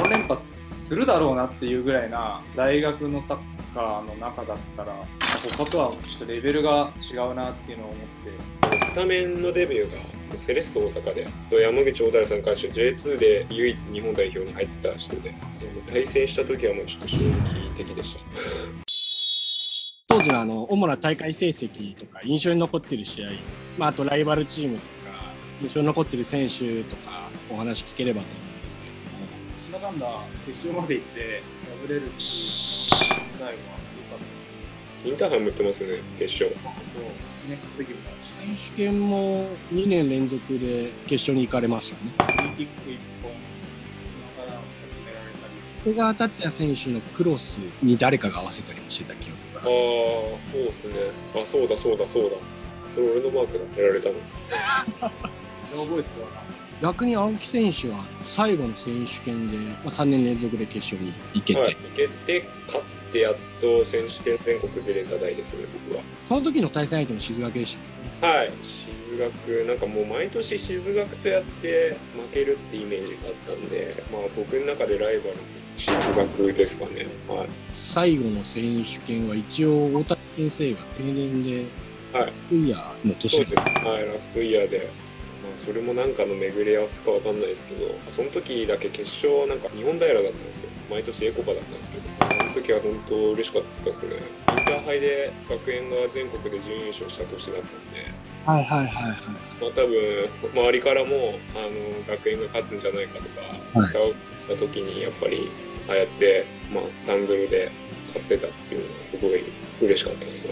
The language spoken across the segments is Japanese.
3連覇するだろうなっていうぐらいな大学のサッカーの中だったら、他とはちょっとレベルが違うなっていうのを思って。 スタメンのデビューがセレッソ大阪で、山口小樽さんからして J2 で唯一日本代表に入ってた人で、対戦した時はもうちょっと衝撃的でした。 当時の主な大会成績とか印象に残っている試合、あとライバルチームとか印象に残っている選手とかお話聞ければと思うんですけれども。 なんだかんだ決勝まで行って敗れるっていう最後は良かったです。 インターハイも打ってますね、決勝。 選手権も2年連続で決勝に行かれましたね。 オリンピック1本決められたり。 小川達也選手のクロスに誰かが合わせたりもしてた記憶が。 そうですね。そうだ。それ俺のマークだ。やられたの。 覚えてたな。 逆に青木選手は最後の選手権で3年連続で決勝に行けて、 行けて勝ってやっと選手権全国出れた代ですね、僕は。 その時の対戦相手も静学でしたもんね。 はい、静学、なんかもう毎年静学とやって負けるってイメージがあったんで、僕の中でライバル静学ですかね。はい、 最後の選手権は一応大谷先生が定年で、ラストイヤーの年です。はい、ラストイヤーで。それもなんかの巡り合わせかわかんないですけど、その時だけ決勝なんか日本平だったんですよ。毎年エコパだったんですけど、その時は本当嬉しかったですね。インターハイで学園が全国で準優勝した年だったんで、多分周りからも学園が勝つんじゃないかとか騒った時にやっぱりああやって3-0で勝ってたっていうのはすごい嬉しかったですね。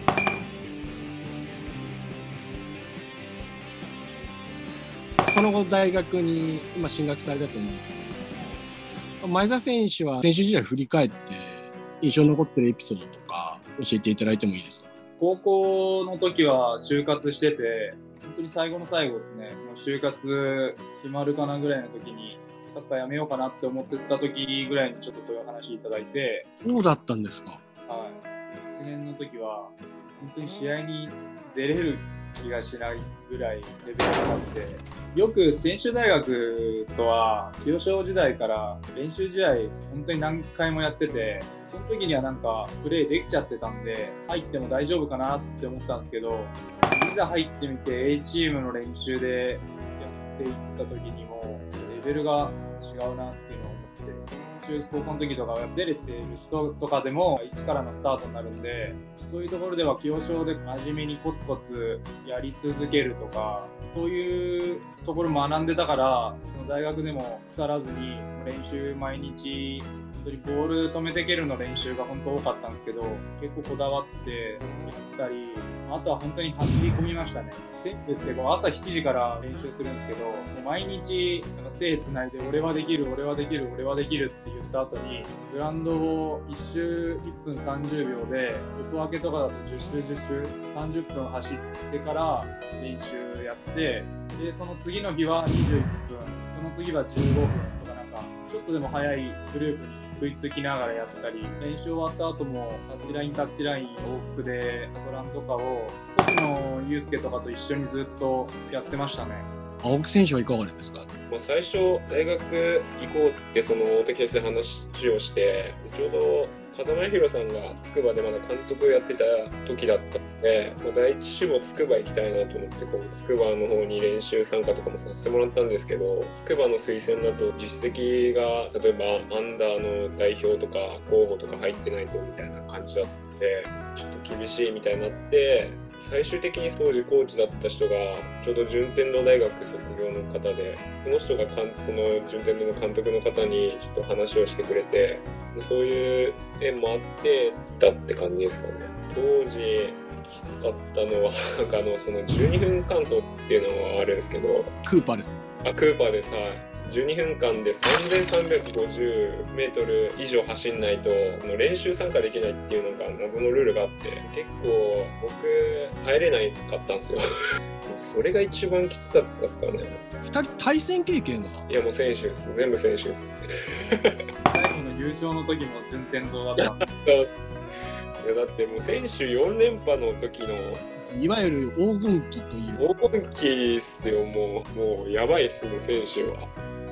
その後大学に進学されたと思うんですけど、前田選手は選手時代振り返って印象に残ってるエピソードとか教えていただいてもいいですか？ 高校の時は就活してて、本当に最後の最後ですね、もう就活決まるかなぐらいの時にサッカーやめようかなって思ってた時ぐらいにちょっとそういう話いただいて。 そうだったんですか？ はい。1年の時は本当に試合に出れる気がしないぐらいレベルがあって、よく専修大学とは清少時代から練習試合本当に何回もやってて、その時にはなんかプレーできちゃってたんで入っても大丈夫かなって思ったんですけど、いざ入ってみて A チームの練習でやっていった時にもレベルが違うなっていうのを思って、中高校の時とか出れている人とかでも一からのスタートになるんで、そういうところでは清少で真面目にコツコツやり続けるとか、そういうところ学んでたから、その大学でも腐らずに練習毎日本当にボール止めて蹴るの練習が本当多かったんですけど、結構こだわって行ったり、あとは本当に走り込みましたね。ステップって朝7時から練習するんですけど、もう毎日手つないで俺はできる、俺はできる、俺はできるって言った後にグラウンドを1周1分30秒で、横分けとかだと10周30分走ってから練習やって、でその次の日は21分、その次は15分とか、なんかちょっとでも早いグループに食いつきながらやったり、練習終わった後もタッチライン往復でトランとかを星野祐介とかと一緒にずっとやってましたね。 青木選手はいかがですか？ 最初大学行こうってその大竹先生話をして、ちょうど風間宏さんが筑波でまだ監督やってた時だったので、第一志望筑波行きたいなと思って筑波の方に練習参加とかもさせてもらったんですけど、筑波の推薦だと実績が例えばアンダーの代表とか候補とか入ってないとみたいな感じだったので、ちょっと厳しいみたいになって、最終的に当時コーチだった人がちょうど順天堂大学卒業の方で、この人がその順天堂の監督の方にちょっと話をしてくれて、そういう縁もあってだって感じですかね。当時きつかったのはその12分間走っていうのはあるんですけど、 クーパーです。 クーパーでさ、12分間で3350メートル以上走んないと練習参加できないっていうのが謎のルールがあって、結構僕入れないかったんですよそれが一番きつかったですかね。 2人対戦経験は？ いやもう選手です。全部選手です最後の優勝の時も順天堂だったんです。いやだってもう選手4連覇の時のいわゆる黄金期という黄金期っすよ。もうやばいっすね、選手は。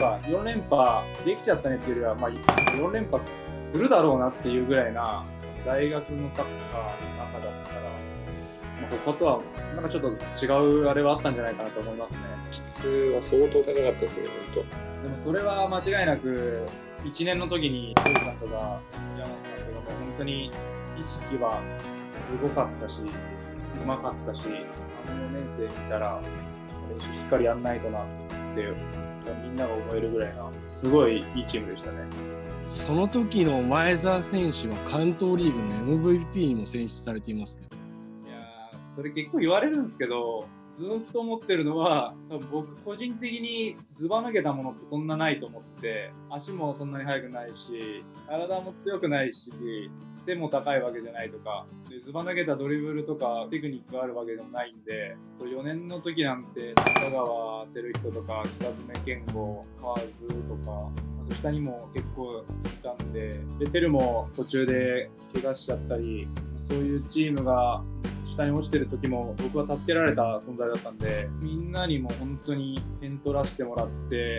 ぱ4連覇できちゃったねっていうよりは、まあ、4連覇するだろうなっていうぐらいな大学のサッカーの中だったら、まあ、他とはなんかちょっと違うあれはあったんじゃないかなと思いますね。 質は相当高かったですね、本でもそれは間違いなく1年の時にトイさんとか山本さんとかも本当に意識はすごかったし、うまかったし、4年生見たら練習しっかりやんないとなってみんなが思えるぐらいなすごいいいチームでしたね。 その時の前澤選手は関東リーグの MVP にも選出されていますけど。 いやー、それ結構言われるんですけど、ずっと思ってるのは、多分僕個人的にずば抜けたものってそんなないと思ってて、足もそんなに速くないし、体も強くないし、背も高いわけじゃないとか、でずば抜けたドリブルとかテクニックがあるわけでもないんで、4年の時なんて中川輝人とか北爪健吾、河津とか、あと下にも結構いたんで、テルも途中で怪我しちゃったり、そういうチームが下に落ちてる時も僕は助けられた存在だったんで、みんなにも本当に点取らせてもらって、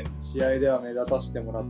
試合では目立たせてもらって、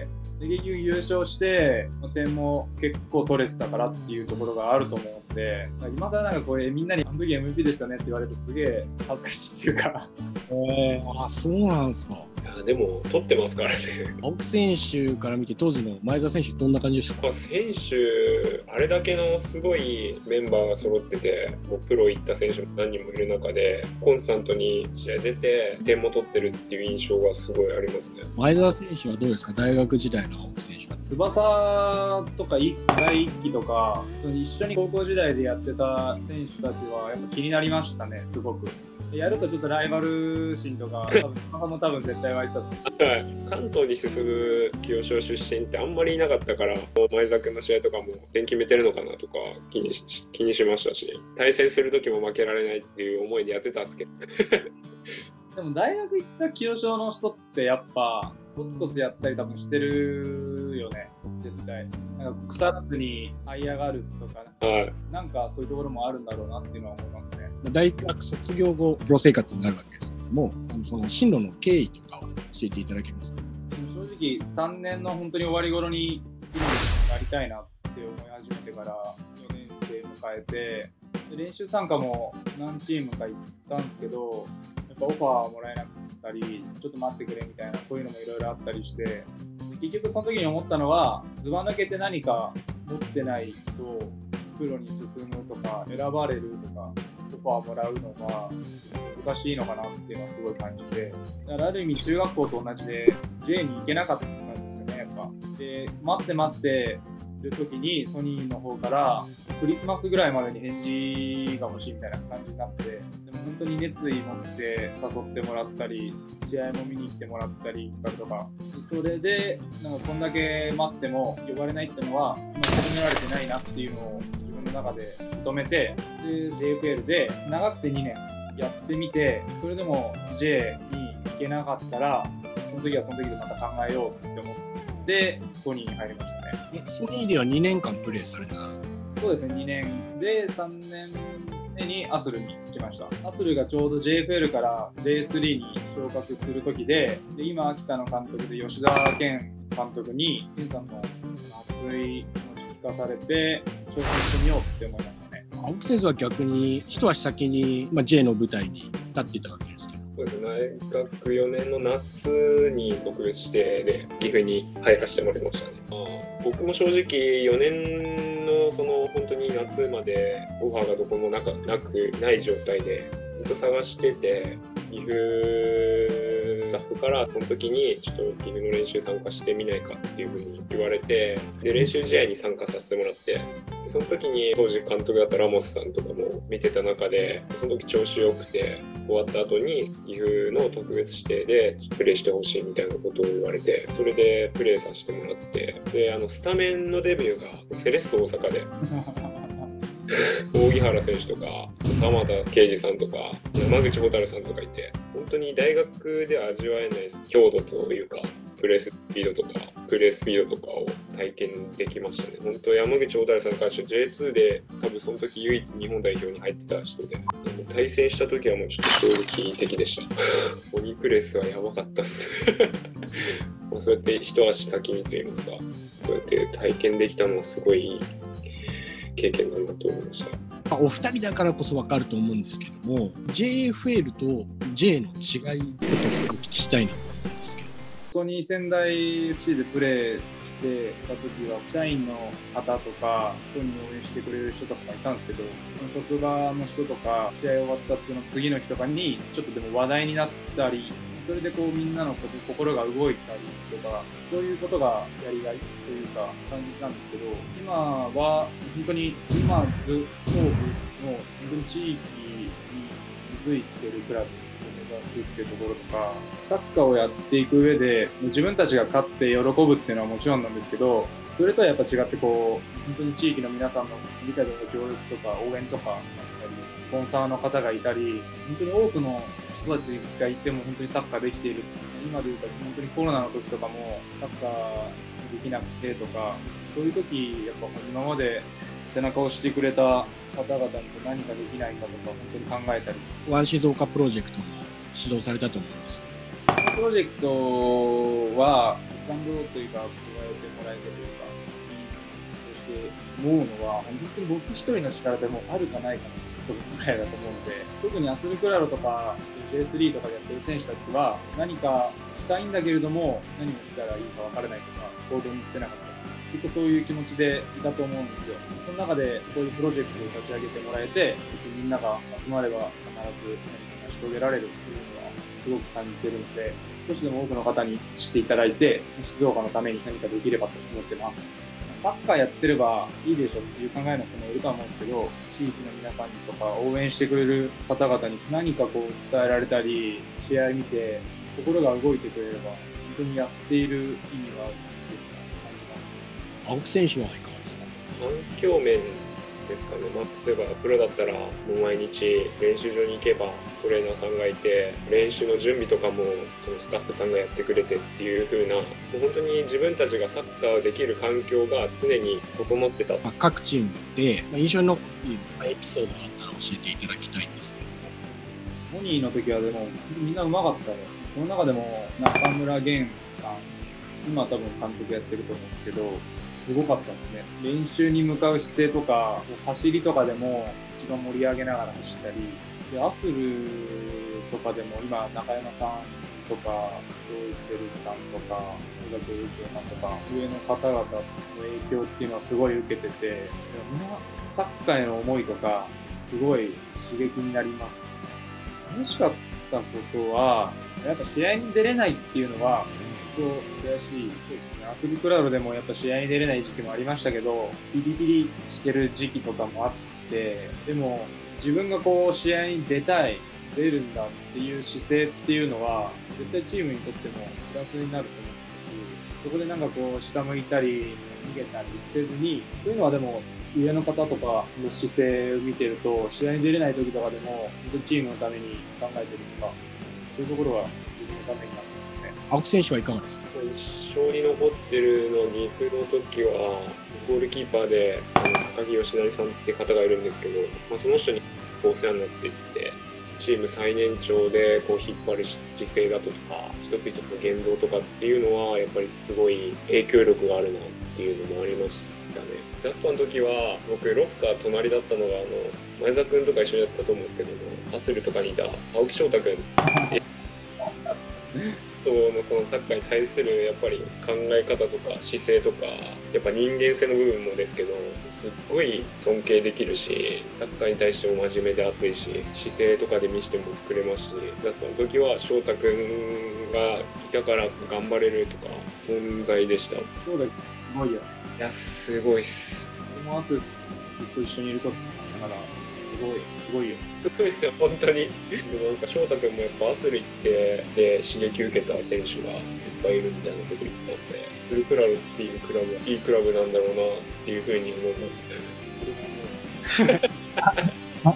で結局優勝して点も結構取れてたからっていうところがあると思うんで、今更なんかこうみんなにあの時 MVP でしたねって言われるとすげえ恥ずかしいっていうかあ、そうなんですか。 当。いやでも取ってますからね。 青木選手から見て当時の前澤選手どんな感じでしたか？ 選手あれだけのすごいメンバーが揃ってて、もうプロ行った選手も何人もいる中でコンスタントに試合出て点も取ってるっていう印象がすごいありますね。 前澤選手はどうですか？大学時代の青木選手は。 翼とか第一期とかその一緒に高校時代でやってた選手たちはやっぱ気になりましたね、すごく。やるとちょっとライバル心とか多分絶対湧いてたと思う。 関東に進む清少出身ってあんまりいなかったから、前澤君の試合とかも点決めてるのかなとか気にしましたし、対戦する時も負けられないっていう思いでやってたんですけどでも大学行った清少の人ってやっぱコツコツやったり多分してるよね、絶対。なんか腐らずに這い上がるとか、なんかそういうところもあるんだろうなっていうのは思いますね。 大学卒業後プロ生活になるわけですけども、その進路の経緯とかを教えていただけますか？ 正直3年の本当に終わり頃にプロになりたいなって思い始めてから4年生迎えて、で練習参加も何チームか行ったんですけど、やっぱオファーもらえなかったり、ちょっと待ってくれみたいな、そういうのもいろいろあったりして、で結局その時に思ったのは、ずば抜けて何か持ってないとプロに進むとか選ばれるとかオファーもらうのが難しいのかなっていうのはすごい感じて、だからある意味中学校と同じで J に行けなかったんですよね、やっぱ。で待ってる時にソニーの方からクリスマスぐらいまでに返事が欲しいみたいな感じになって、でも本当に熱意持って誘ってもらったり、試合も見に来てもらったりとか、それでなんかこんだけ待っても呼ばれないっていうのは今認められてないなっていうのを自分の中で認めて、で JFL で長くて2年やってみて、それでも J に行けなかったらその時はその時でまた考えようって思ってソニーに入りましたね。 ソニーでは2年間プレーされた？ そうですね、2年で3年目にアスルに来ました。アスルがちょうど JFL から J3 に昇格する時で、今秋田の監督で吉田健監督に健さんの熱い気持ち聞かされて挑戦してみようって思いましたね。 青木先生は逆に一足先に、J の舞台に立っていたわけですけど。 そうですね、大学4年の夏に卒してで岐阜に入らせてもらいましたね。僕も正直4年のその本当に夏までオファーがどこもない状態でずっと探してて、岐阜スタッフからその時にちょっと岐阜の練習参加してみないかっていうふうに言われて、で練習試合に参加させてもらって、その時に当時監督だったラモスさんとかも見てた中で、その時調子良くて終わった後に岐阜の特別指定でプレーしてほしいみたいなことを言われて、それでプレーさせてもらって、でスタメンのデビューがセレッソ大阪で扇原選手とか玉田圭司さんとか山口蛍さんとかいて、本当に大学では味わえない強度というかプレースピードとかを体験できましたね。本当山口蛍さんからして J2 で多分その時唯一日本代表に入ってた人で、 対戦した時はもうちょっと衝撃的でした。鬼プレスはやばかったっす。そうやって一足先にと言いますか、そうやって体験できたのはすごいいい経験なんだと思いました。 お二人だからこそ分かると思うんですけども、 JFL と J の違いをお聞きしたいなと思うんですけど。 ソニー仙台 FC でプレーしてた時は、社員の方とかソニーを応援してくれる人とかがいたんですけど、その職場の人とか試合終わったその次の日とかにちょっとでも話題になったり、それでこうみんなの心が動いたりとか、そういうことがやりがいというか感じたんですけど、今は本当に今津東部の本当に地域に根付いてるクラブを目指すっていうところとか、サッカーをやっていく上で自分たちが勝って喜ぶっていうのはもちろんなんですけど、それとはやっぱ違ってこう本当に地域の皆さんの理解とか協力とか応援とかスポンサーの方がいたり、本当に多くの人たちがいても本当にサッカーできている。今でいうと本当にコロナの時とかもサッカーできなくてとか、そういう時やっぱ今まで背中を押してくれた方々に何かできないかとか本当に考えたり。 ワン静岡プロジェクトも指導されたと思うんですけど、 プロジェクトはスタンドというか加えてもらえてというか、そして思うのは本当に僕一人の力でもあるかないかのところぐらいだと思うので、特にアスルクラロとか J3 とかでやってる選手たちは何かしたいんだけれども何をしたらいいか分からないとか行動に移せなかったり、結構そういう気持ちでいたと思うんですよ。その中でこういうプロジェクトを立ち上げてもらえて、みんなが集まれば必ず何か成し遂げられるっていうのはすごく感じているので、少しでも多くの方に知っていただいて静岡のために何かできればと思ってます。サッカーやってればいいでしょっていう考えの人もいると思うんですけど、地域の皆さんにとか応援してくれる方々に何かこう伝えられたり、試合見て心が動いてくれれば本当にやっている意味があるっていうのを感じます。 青木選手はいかがですか？ 環境面ですかね。例えばプロだったらもう毎日練習場に行けばトレーナーさんがいて、練習の準備とかもそのスタッフさんがやってくれてっていう風な、もう本当に自分たちがサッカーできる環境が常に整ってた。 各チームで印象に残っているエピソードがあったら教えていただきたいんですけど。 ソニーの時はでもみんなうまかったよ。その中でも中村源さん、今多分監督やってると思うんですけど、すごかったですね。練習に向かう姿勢とか走りとかでも一番盛り上げながら走ったりで、アスルとかでも今中山さんとかロイテルさんとか尾崎雄一郎さんとか上の方々の影響っていうのはすごい受けてて、みんなサッカーへの思いとかすごい刺激になります。楽しかったことはやっぱ試合に出れないっていうのは本当悔しいですね。アスリクラウドでもやっぱ試合に出れない時期もありましたけど、ピリピリしてる時期とかもあって、でも自分がこう試合に出たい、出るんだっていう姿勢っていうのは絶対チームにとってもプラスになると思うし、そこでなんかこう下向いたり逃げたりせずに、そういうのはでも上の方とかの姿勢を見てると、試合に出れない時とかでも本当にチームのために考えてるとか、そういうところは自分のためになってますね。 青木選手はいかがですか？ 一生に残ってるのに、岐阜の時はゴールキーパーで高木義成さんって方がいるんですけど、その人にお世話になっていって、チーム最年長でこう引っ張る姿勢だとか一つ一つの言動とかっていうのはやっぱりすごい影響力があるなっていうのもありましたね。ザスパの時は僕ロッカー隣だったのが前澤君とか一緒にやったと思うんですけども、ハッスルとかにいた青木翔太君そのサッカーに対するやっぱり考え方とか姿勢とかやっぱ人間性の部分もですけど、すっごい尊敬できるし、サッカーに対しても真面目で熱いし、姿勢とかで見せてもくれますし、ジャスパの時は翔太君がいたから頑張れるとか存在でした。 そうだ、すごいよ。 いやすごいっす。 思わずと一緒にいることだからすごいよ。 すごいっすよ本当に。でもなんか翔太君もやっぱアスル行ってで刺激受けた選手がいっぱいいるみたいなこと言ってたんで、フルクラブっていうクラブはいいクラブなんだろうなっていうふうに思います。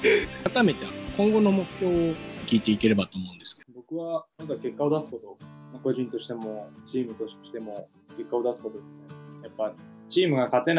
改めて今後の目標を聞いていければと思うんですけど。 僕はまずは結果を出すこと、個人としてもチームとしても結果を出すことですね。やっぱチームが勝てない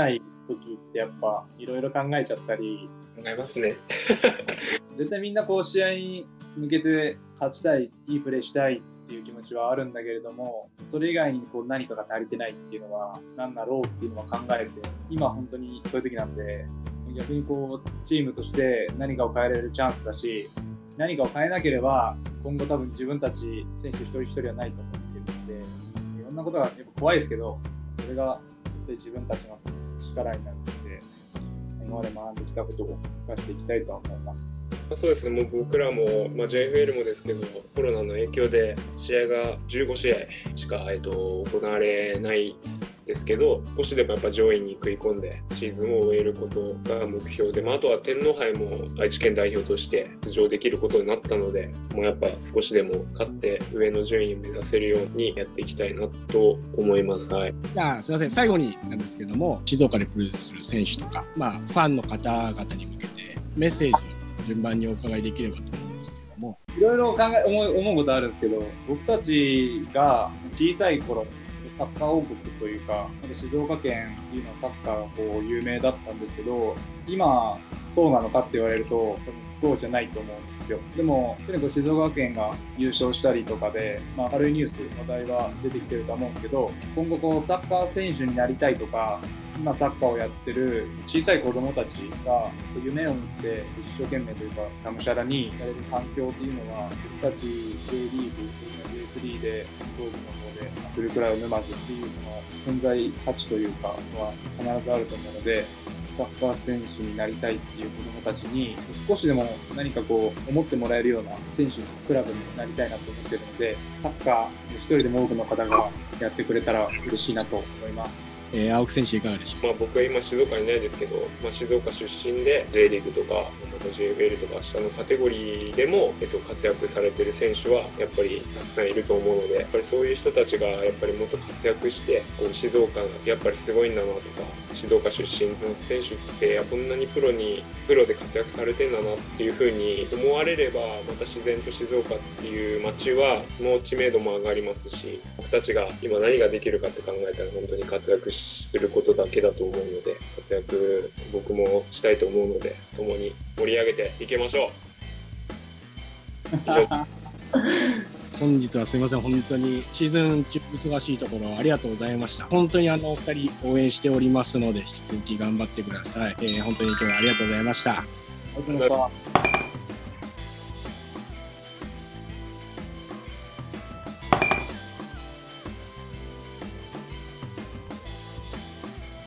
時ってやっぱいろいろ考えちゃったり考えますね。 絶対みんなこう試合に向けて勝ちたい、いいプレーしたいっていう気持ちはあるんだけれども、それ以外にこう何かが足りてないっていうのは何だろうっていうのは考えて、今本当にそういう時なんで、逆にこうチームとして何かを変えられるチャンスだし、何かを変えなければ今後多分自分たち選手一人一人はないと思ってるので、いろんなことがやっぱ怖いですけど、それが絶対自分たちの力になるので、今まで学んできたことを生かしていきたいと思います。 そうですね、もう僕らも、JFL もですけど、コロナの影響で試合が15試合しか、行われないですけど、少しでもやっぱ上位に食い込んでシーズンを終えることが目標で、あとは天皇杯も愛知県代表として出場できることになったので、もうやっぱ少しでも勝って上の順位を目指せるようにやっていきたいなと思います。はい。 じゃあすみません、最後になんですけども、静岡でプレーする選手とか、ファンの方々に向けてメッセージを順番にお伺いできればと思うんですけども。 いろいろ思うことあるんですけど、僕たちが小さい頃サッカー王国というか、静岡県っていうのはサッカーがこう有名だったんですけど、今そうなのかって言われると多分そうじゃないと思うんですよ。でもとにかく静岡県が優勝したりとかで、明るいニュース話題は出てきてると思うんですけど、今後こうサッカー選手になりたいとか、今サッカーをやってる小さい子どもたちが夢を持って一生懸命というかがむしゃらにやれる環境っていうのは、僕たち J リーグ、J3 で当時の方でするくらいの沼津っていうその存在価値というかは必ずあると思うので、サッカー選手になりたいっていう子どもたちに少しでも何かこう思ってもらえるような選手のクラブになりたいなと思ってるので、サッカー一人でも多くの方がやってくれたら嬉しいなと思います。 青木選手いかがでしょう。 僕は今静岡にいないですけど、静岡出身で J リーグとかJFL とか下のカテゴリーでも、活躍されてる選手はやっぱりたくさんいると思うので、やっぱりそういう人たちがやっぱりもっと活躍してこう静岡がやっぱりすごいんだなとか、静岡出身の選手ってこんなにプロで活躍されてんだなっていう風に思われれば、また自然と静岡っていう街はの知名度も上がりますし、僕たちが今何ができるかって考えたら本当に活躍することだけだと思うので、活躍僕もしたいと思うので、共に盛り上げていきましょう。以上本日はすみません、本当にシーズン中忙しいところありがとうございました。本当にお二人応援しておりますので、引き続き頑張ってください。本当に今日はありがとうございました。 ありがとうございました。